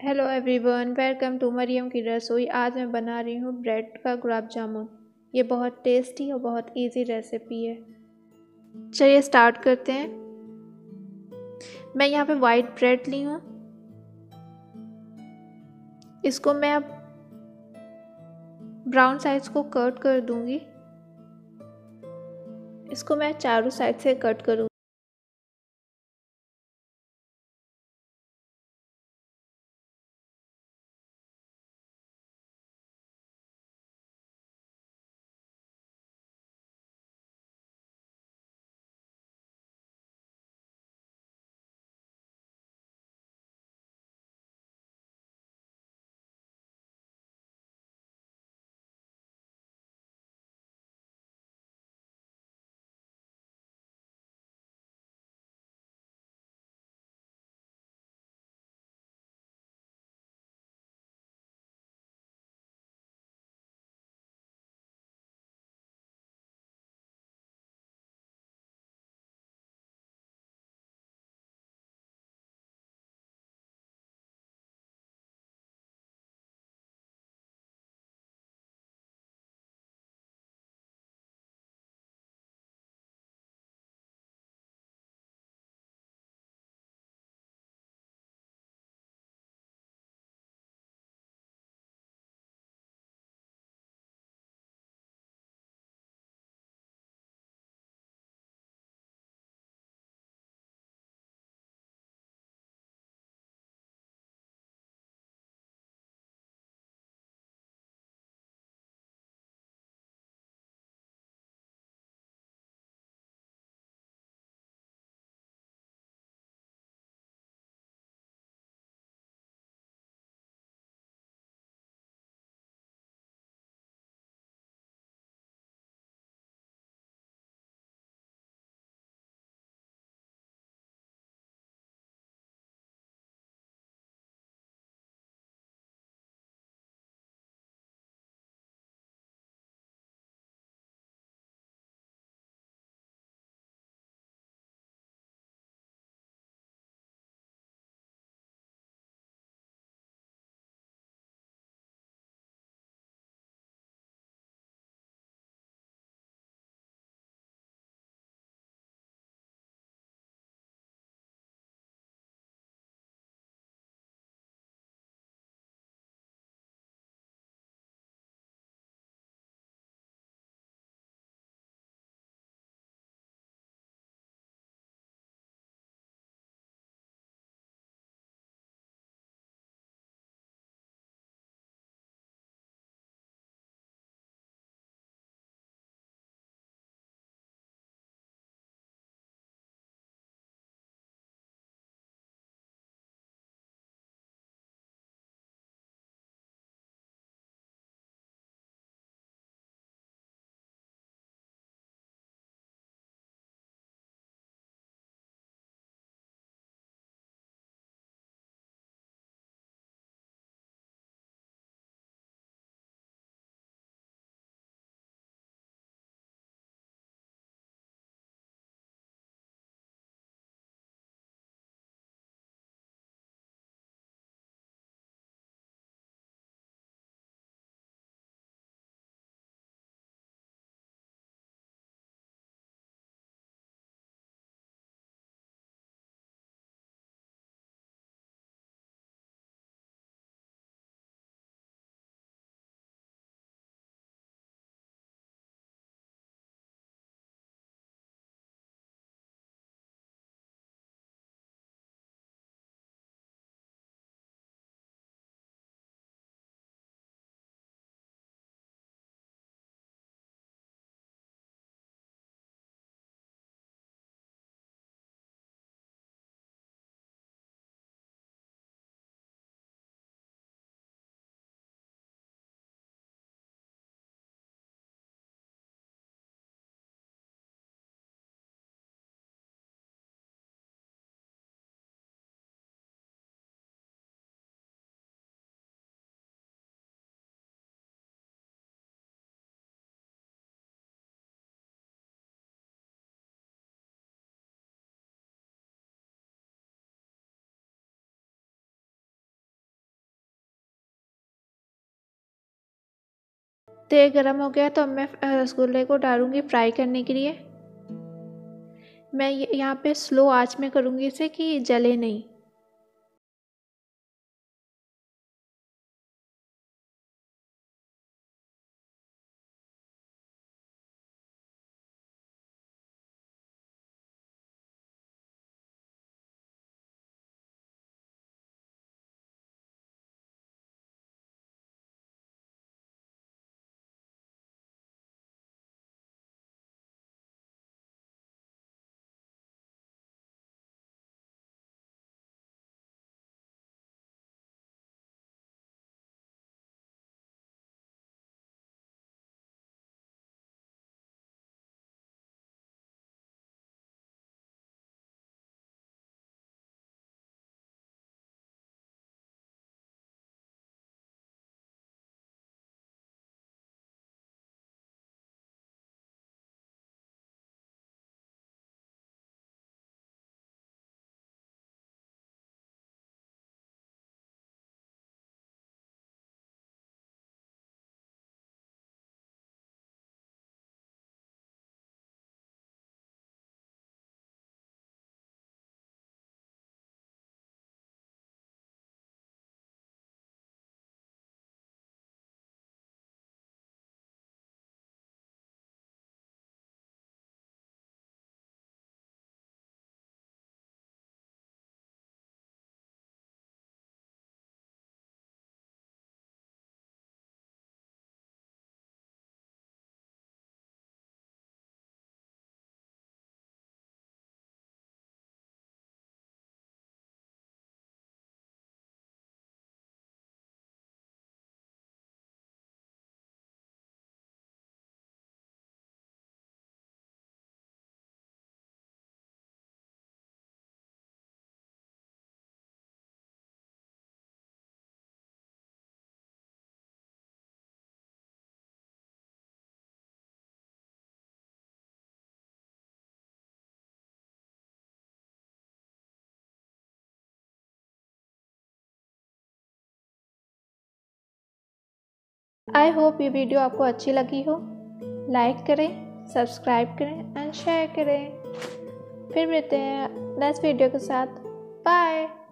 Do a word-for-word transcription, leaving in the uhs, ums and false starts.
Hello everyone, welcome to Mariam की रसोई। आज मैं बना रही हूँ ब्रेड का गुलाब जामुन। ये बहुत टेस्टी और बहुत इजी रेसिपी है। चलिए स्टार्ट करते हैं। मैं यहाँ पे वाइट ब्रेड ली हूँ। इसको मैं अब ब्राउन साइड्स को कट कर दूंगी। इसको मैं चारों साइड से कट करूँगी। तेल गरम हो गया तो अब मैं रसगुल्ले को डालूंगी फ्राई करने के लिए। मैं यहाँ पे स्लो आंच में करूँगी इसे कि जले नहीं। आई होप ये वीडियो आपको अच्छी लगी हो। लाइक करें, सब्सक्राइब करें एंड शेयर करें। फिर मिलते हैं नेक्स्ट वीडियो के साथ। बाय।